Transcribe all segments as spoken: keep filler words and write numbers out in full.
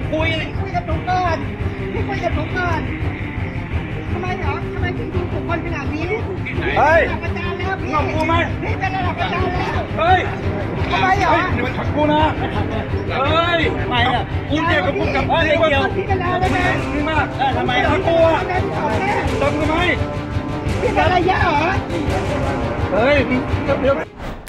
คุยคุยกับหนูก่อนพี่คุยกับหนูก่อนทำไมเหรอทำไมพี่ดูถูกคนขนาดนี้เฮ้ยระดับอาจารย์แล้วพี่มึงกูไหมพี่เป็นระดับอาจารย์แล้วเฮ้ยทำไมเหรอนี่มันถักกูนะเฮ้ยไม่อะกูเกี่ยวกับกูกับเฮ้ยเกี่ยวพี่เป็นอะไรไหมนี่มากทำไมถักกูอะจำทำไมพี่เป็นอะไรเยอะเหรอเฮ้ยเดี๋ยว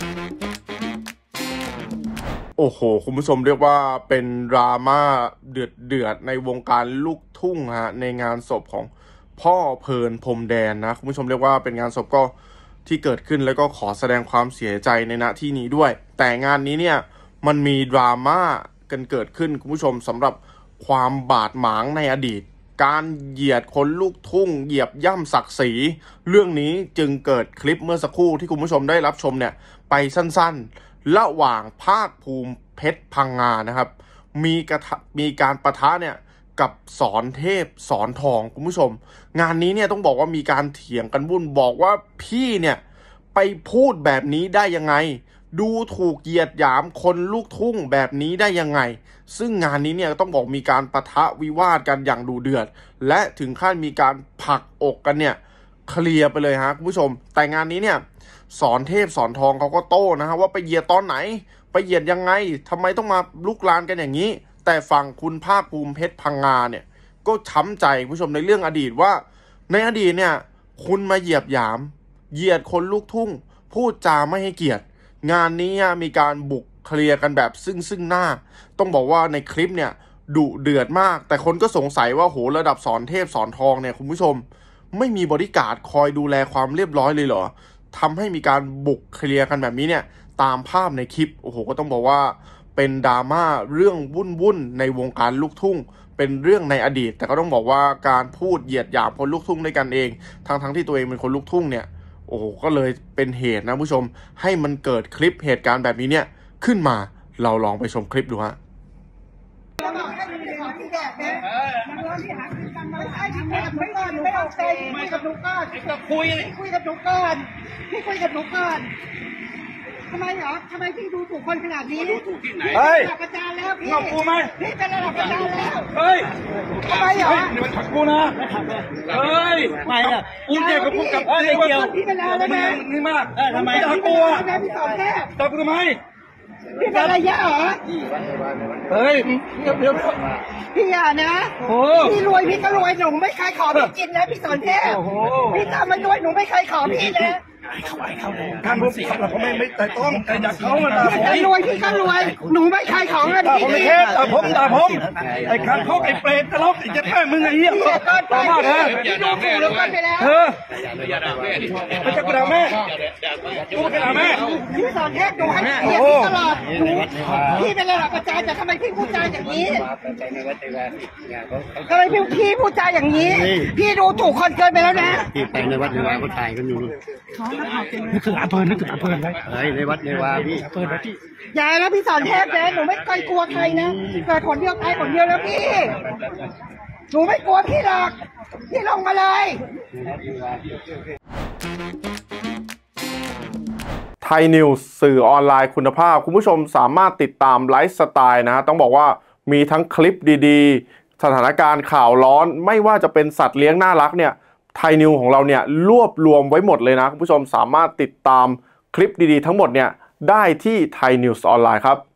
โอ้โหคุณผู้ชมเรียกว่าเป็นดราม่าเดือดเดือดในวงการลูกทุ่งฮะในงานศพของพ่อเพลินพรมแดนนะคุณผู้ชมเรียกว่าเป็นงานศพก็ที่เกิดขึ้นแล้วก็ขอแสดงความเสียใจในณที่นี้ด้วยแต่งานนี้เนี่ยมันมีดราม่ากันเกิดขึ้นคุณผู้ชมสำหรับความบาดหมางในอดีตการเหยียดคนลูกทุ่งเหยียบย่ำศักดิ์ศรีเรื่องนี้จึงเกิดคลิปเมื่อสักครู่ที่คุณผู้ชมได้รับชมเนี่ยไปสั้นๆระหว่างภาคภูมิเพชรพังงานะครับมีกระมีการปะทะเนี่ยกับสอนเทพสอนทองคุณผู้ชมงานนี้เนี่ยต้องบอกว่ามีการเถียงกันวุ่นบอกว่าพี่เนี่ยไปพูดแบบนี้ได้ยังไงดูถูกเหยียดหยามคนลูกทุ่งแบบนี้ได้ยังไงซึ่งงานนี้เนี่ยต้องบอกมีการปะทะวิวาทกันอย่างดุเดือดและถึงขั้นมีการผลักอกกันเนี่ยเคลียร์ไปเลยฮะคุณผู้ชมแต่งานนี้เนี่ยสอนเทพสอนทองเขาก็โต้นะฮะว่าไปเหยียดตอนไหนไปเหยียดยังไงทำไมต้องมาลุกลานกันอย่างนี้แต่ฝั่งคุณภาคภูมิเพชรพังงาเนี่ยก็ช้ำใจผู้ชมในเรื่องอดีตว่าในอดีตเนี่ยคุณมาเหยียบหยามเหยียดคนลูกทุ่งพูดจาไม่ให้เกียรติงานนี้มีการบุกเคลียร์กันแบบซึ่งซึ่งหน้าต้องบอกว่าในคลิปเนี่ยดุเดือดมากแต่คนก็สงสัยว่าโหระดับสอนเทพสอนทองเนี่ยคุณผู้ชมไม่มีบอดี้การ์ดคอยดูแลความเรียบร้อยเลยเหรอทำให้มีการบุกเคลียร์กันแบบนี้เนี่ยตามภาพในคลิปโอ้โหก็ต้องบอกว่าเป็นดราม่าเรื่องวุ่นวุ่นในวงการลูกทุ่งเป็นเรื่องในอดีตแต่ก็ต้องบอกว่าการพูดเหยียดหยามคนลูกทุ่งด้วยกันเองทั้งทั้งที่ตัวเองเป็นคนลูกทุ่งเนี่ยโอ้โหก็เลยเป็นเหตุนะผู้ชมให้มันเกิดคลิปเหตุการณ์แบบนี้เนี่ยขึ้นมาเราลองไปชมคลิปดูฮะคุยกับหนูก่อนคุยคุยกับหนูก่อนพี่คุยกับหนูก่อนทำไมเหรอทำไมพี่ดูถูกคนขนาดนี้เฮ้ยระดับอาจารย์แล้วพี่มึงกูไหมพี่เป็นระดับอาจารย์แล้วเฮ้ยทำไมเหรอนี่มันถักกูนะเฮ้ยไม่อะกูเกี่ยวกับกูกับเฮ้ยเกี่ยวพี่เป็นอะไรไหมนี่มากทำไมถักกูอะพี่สอนแค่จับกูทำไมพี่เป็นอะไรเยอะเหรอเฮ้ยเดี๋ยวเดี๋ยวพี่อ่ะนะพี่รวยพี่ก็รวยหนูไม่เคยขอพี่กินนะพี่สอนเทพพี่ตามมันรวยหนูไม่เคยขอพี่นะการผมสิครับเราไม่ไม่แต่ต้องแต่อยากเขามาด่าผมรวยพี่ก็รวยหนูไม่เคยขอเงินพี่ผมไม่แค่ด่าผมด่าผมไอ้ขันเขาไอ้เปรตตลกไอ้จะแท้มึงไอ้เหี้ยต่อมาเถอะพี่ดูถูกแล้วกันไปแล้วเออไม่จะกระดาแม่กูกระดาแม่พี่สอนเทพหนูให้เกียรติพี่ตลอดหนูพี่เป็นระดับอาจารย์แต่ทำไมพี่พูดจาอย่างนี้ทำไมพี่พี่พูดจาอย่างนี้พี่ดูถูกคนเกินไปแล้วนะที่ไปในวัดในวาก็ถ่ายกันอยู่นึกถึงอาเพลินนึกถึงอาเพลินไว้เฮ้ยในวัดในวาพี่อาเพลินไว้พี่อย่านะพี่สอนเทพนะหนูไม่เคยกลัวใครนะเกิดคนเดียวตายคนเดียวแล้วพี่หนูไม่กลัวพี่หรอกพี่ลงมาเลยไทยนิวส์สื่อออนไลน์คุณภาพคุณผู้ชมสามารถติดตามไลฟ์สไตล์นะต้องบอกว่ามีทั้งคลิปดีๆสถานการณ์ข่าวร้อนไม่ว่าจะเป็นสัตว์เลี้ยงน่ารักเนี่ยไทยนิวของเราเนี่ยรวบรวมไว้หมดเลยนะคุณผู้ชมสามารถติดตามคลิปดีๆทั้งหมดเนี่ยได้ที่ไทยนิวส์ออนไลน์ครับ